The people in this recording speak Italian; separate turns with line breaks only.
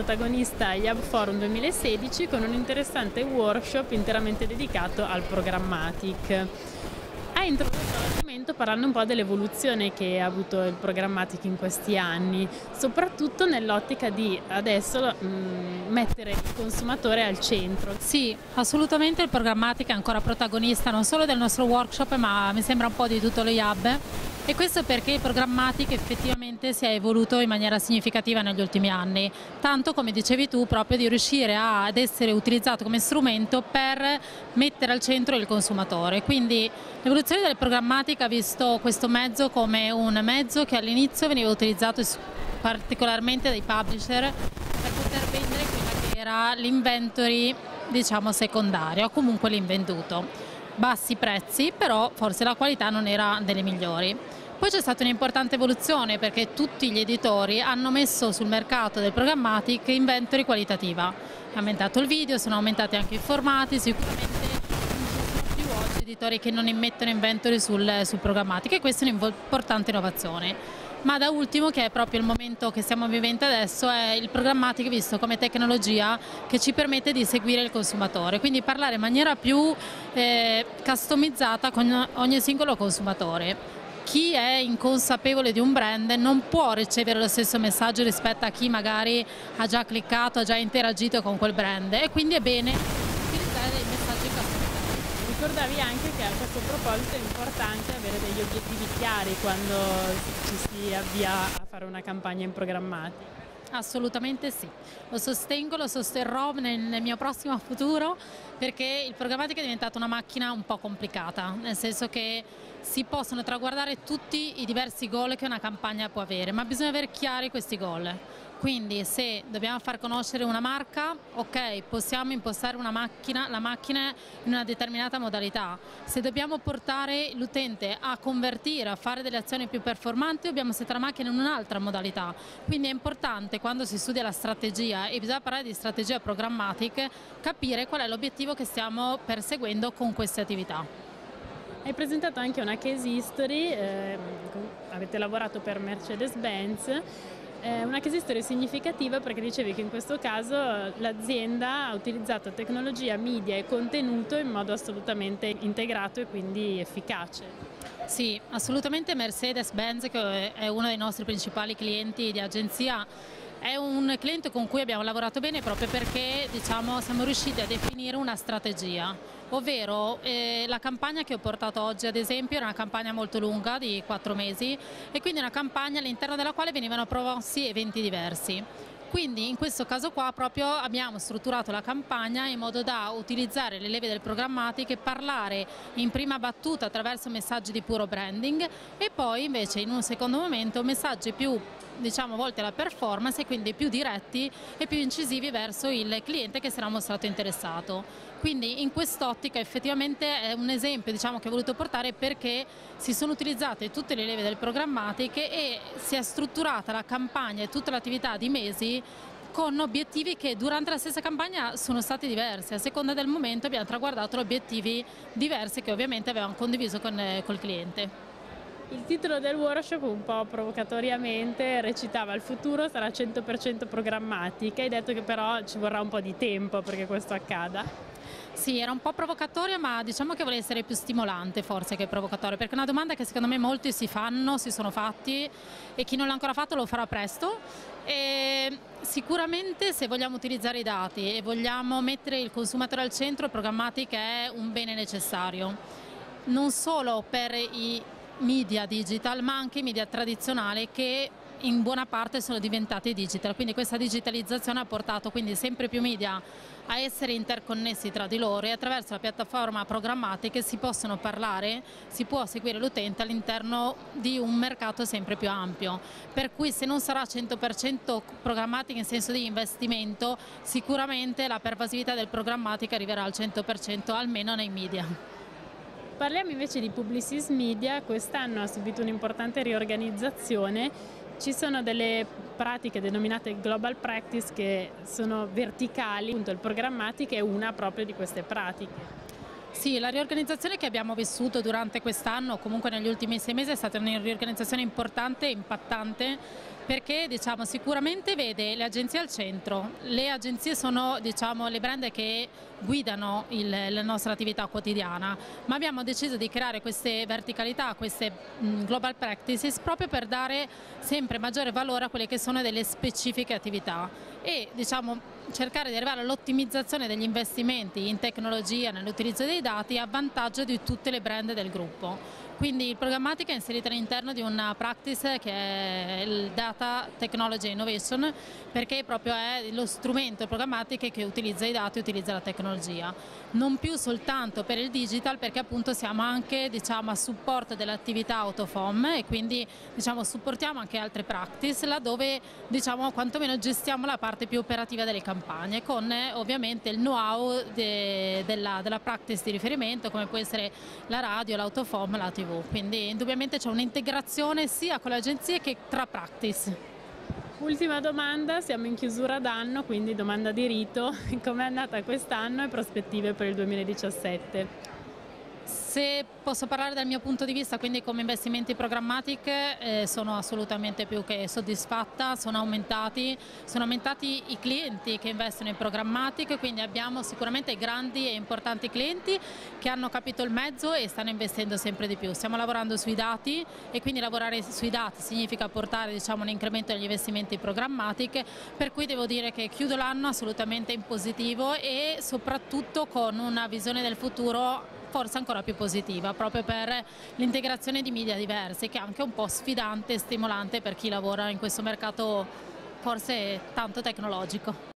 protagonista agli Hub Forum 2016 con un interessante workshop interamente dedicato al Programmatic. Ha introdotto l'argomento parlando un po' dell'evoluzione che ha avuto il Programmatic in questi anni, soprattutto nell'ottica di adesso mettere il consumatore al centro.
Sì, assolutamente il Programmatic è ancora protagonista non solo del nostro workshop, ma mi sembra un po' di tutto lo Hub. E questo perché il Programmatic effettivamente si è evoluto in maniera significativa negli ultimi anni, tanto come dicevi tu proprio di riuscire ad essere utilizzato come strumento per mettere al centro il consumatore. Quindi l'evoluzione del Programmatic ha visto questo mezzo come un mezzo che all'inizio veniva utilizzato particolarmente dai publisher per poter vendere quella che era l'inventory, diciamo, secondaria o comunque l'invenduto. Bassi prezzi, però forse la qualità non era delle migliori. Poi c'è stata un'importante evoluzione perché tutti gli editori hanno messo sul mercato del Programmatic inventory qualitativa. È aumentato il video, sono aumentati anche i formati, sicuramente non ci sono più oggi editori che non immettono inventory sul Programmatic e questa è un'importante innovazione. Ma da ultimo, che è proprio il momento che stiamo vivendo adesso, è il Programmatic visto come tecnologia che ci permette di seguire il consumatore, quindi parlare in maniera più customizzata con ogni singolo consumatore. Chi è inconsapevole di un brand non può ricevere lo stesso messaggio rispetto a chi magari ha già cliccato, ha già interagito con quel brand e quindi è bene utilizzare dei messaggi customizzati.
Ricordavi anche che a questo proposito è importante avere degli obiettivi chiari quando ci si avvia a fare una campagna in Programmatic.
Assolutamente sì, lo sostengo, lo sosterrò nel mio prossimo futuro perché il Programmatic è diventato una macchina un po' complicata, nel senso che si possono traguardare tutti i diversi goal che una campagna può avere, ma bisogna avere chiari questi goal. Quindi se dobbiamo far conoscere una marca, ok, possiamo impostare la macchina in una determinata modalità. Se dobbiamo portare l'utente a convertire, a fare delle azioni più performanti, dobbiamo settare la macchina in un'altra modalità. Quindi è importante quando si studia la strategia, e bisogna parlare di strategia Programmatic, capire qual è l'obiettivo che stiamo perseguendo con queste attività.
Hai presentato anche una case history, avete lavorato per Mercedes-Benz. Una case history significativa perché dicevi che in questo caso l'azienda ha utilizzato tecnologia, media e contenuto in modo assolutamente integrato e quindi efficace.
Sì, assolutamente Mercedes-Benz, che è uno dei nostri principali clienti di agenzia, è un cliente con cui abbiamo lavorato bene proprio perché, diciamo, siamo riusciti a definire una strategia, ovvero la campagna che ho portato oggi ad esempio era una campagna molto lunga di 4 mesi e quindi una campagna all'interno della quale venivano promossi eventi diversi. Quindi in questo caso qua proprio abbiamo strutturato la campagna in modo da utilizzare le leve del Programmatic e parlare in prima battuta attraverso messaggi di puro branding e poi invece in un secondo momento messaggi più, diciamo, volti alla performance e quindi più diretti e più incisivi verso il cliente che si era mostrato interessato. Quindi in quest'ottica effettivamente è un esempio, diciamo, che ho voluto portare perché si sono utilizzate tutte le leve del Programmatic e si è strutturata la campagna e tutta l'attività di mesi con obiettivi che durante la stessa campagna sono stati diversi. A seconda del momento abbiamo traguardato obiettivi diversi che ovviamente avevamo condiviso col cliente.
Il titolo del workshop, un po' provocatoriamente, recitava: il futuro sarà 100% Programmatic. Hai detto che però ci vorrà un po' di tempo perché questo accada.
Sì, era un po' provocatoria, ma diciamo che vuole essere più stimolante forse che provocatoria, perché è una domanda che secondo me molti si sono fatti e chi non l'ha ancora fatto lo farà presto. E sicuramente se vogliamo utilizzare i dati e vogliamo mettere il consumatore al centro, il Programmatic è un bene necessario, non solo per i media digital ma anche i media tradizionali che in buona parte sono diventati digital, quindi questa digitalizzazione ha portato quindi sempre più media a essere interconnessi tra di loro e attraverso la piattaforma Programmatic si possono parlare, si può seguire l'utente all'interno di un mercato sempre più ampio, per cui se non sarà 100% Programmatic in senso di investimento, sicuramente la pervasività del Programmatic arriverà al 100% almeno nei media.
Parliamo invece di Publicis Media. Quest'anno ha subito un'importante riorganizzazione. Ci sono delle pratiche denominate Global Practice che sono verticali, appunto il Programmatic è una proprio di queste pratiche.
Sì, la riorganizzazione che abbiamo vissuto durante quest'anno, comunque negli ultimi 6 mesi, è stata una riorganizzazione importante e impattante perché diciamo, sicuramente vede le agenzie al centro, le agenzie sono diciamo, le brand che guidano la nostra attività quotidiana, ma abbiamo deciso di creare queste verticalità, queste global practices proprio per dare sempre maggiore valore a quelle che sono delle specifiche attività e diciamo, cercare di arrivare all'ottimizzazione degli investimenti in tecnologia, nell'utilizzo dei dati a vantaggio di tutte le brand del gruppo. Quindi il Programmatic è inserito all'interno di una practice che è il Data Technology Innovation, perché proprio è lo strumento Programmatic che utilizza i dati e utilizza la tecnologia. Non più soltanto per il digital, perché appunto siamo anche diciamo, a supporto dell'attività out of home e quindi diciamo, supportiamo anche altre practice laddove diciamo, quantomeno gestiamo la parte più operativa delle campagne con ovviamente il know-how della practice di riferimento come può essere la radio, l'out of home, la TV. Quindi indubbiamente c'è un'integrazione sia con le agenzie che tra practice.
Ultima domanda, siamo in chiusura d'anno, quindi domanda di rito, com'è andata quest'anno e prospettive per il 2017?
Se posso parlare dal mio punto di vista, quindi come investimenti Programmatic, sono assolutamente più che soddisfatta, sono aumentati i clienti che investono in Programmatic, quindi abbiamo sicuramente grandi e importanti clienti che hanno capito il mezzo e stanno investendo sempre di più. Stiamo lavorando sui dati e quindi lavorare sui dati significa portare diciamo, un incremento degli investimenti Programmatic, per cui devo dire che chiudo l'anno assolutamente in positivo e soprattutto con una visione del futuro forse ancora più positiva, proprio per l'integrazione di media diversi, che è anche un po' sfidante e stimolante per chi lavora in questo mercato forse tanto tecnologico.